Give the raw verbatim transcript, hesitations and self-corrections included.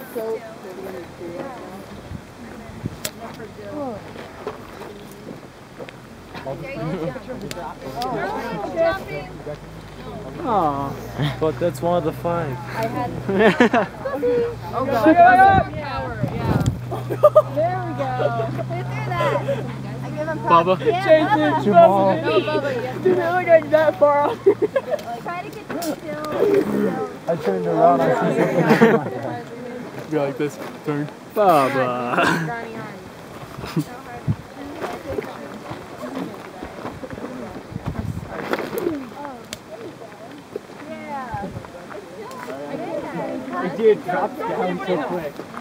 Oh, but that's one of the five. I had. Oh god. Yeah. There we go. Who threw that? I give him props. Bubba. Yeah, Chase Bubba. it. Jamal. No, Bubba. Dude, it looked like that far off. Try to get the still. I turned around. I see something. Go like this. Turn. Bubba. Yeah. Dude, dropped down so quick.